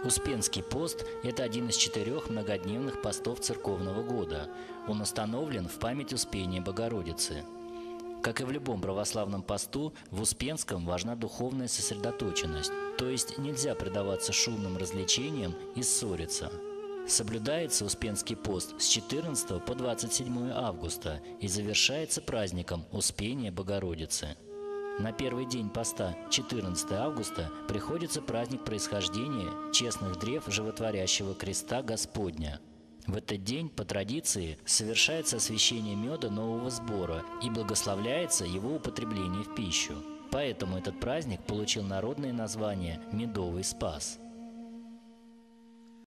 Успенский пост – это один из 4 многодневных постов церковного года. Он установлен в память Успения Богородицы. Как и в любом православном посту, в Успенском важна духовная сосредоточенность, то есть нельзя предаваться шумным развлечениям и ссориться. Соблюдается Успенский пост с 14 по 27 августа и завершается праздником Успения Богородицы. На первый день поста, 14 августа, приходится праздник происхождения честных древ животворящего креста Господня. В этот день, по традиции, совершается освящение меда нового сбора и благословляется его употребление в пищу. Поэтому этот праздник получил народное название «Медовый Спас».